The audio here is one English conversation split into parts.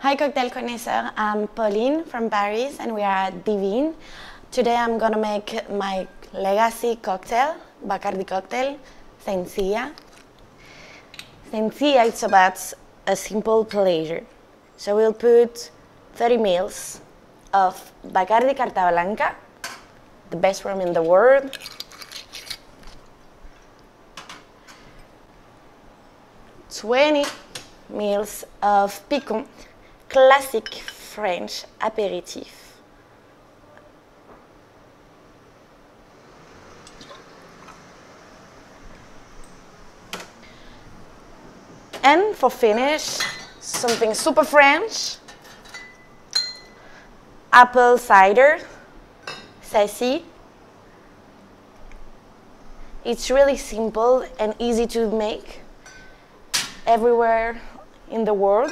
Hi cocktail connoisseur, I'm Pauline from Paris and we are at Divine. Today I'm gonna make my legacy cocktail, Bacardi cocktail, Sencilla. Sencilla is about a simple pleasure. So we'll put 30 ml of Bacardi Carta Blanca, the best rum in the world. $20 ml of Picon, classic French aperitif. And for finish, something super French, apple cider, Sencilla. It's really simple and easy to make everywhere in the world.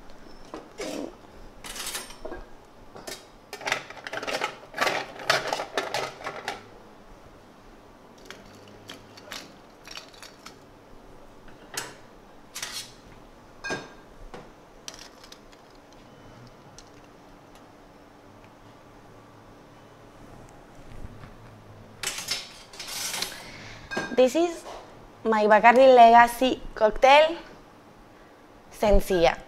This is my Bacardi Legacy cocktail, Sencilla.